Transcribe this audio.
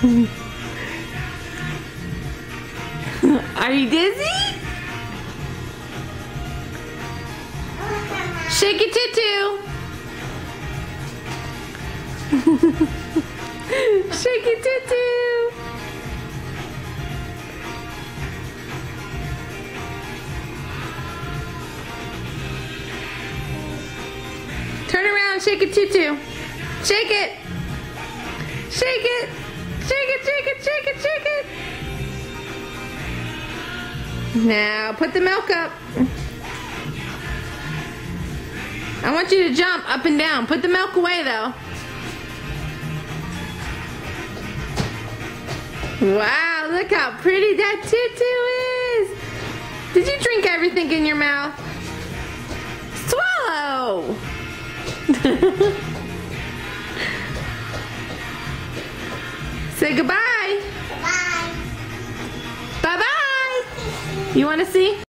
Are you dizzy? Shake it, tutu. Shake it, tutu. Turn around, shake it, tutu. Shake it. Shake it. Shake it, shake it, shake it, shake it. Now put the milk up. I want you to jump up and down. Put the milk away though. Wow, look how pretty that tutu is. Did you drink everything in your mouth? Swallow. Say goodbye. Bye. Bye-bye. You want to see?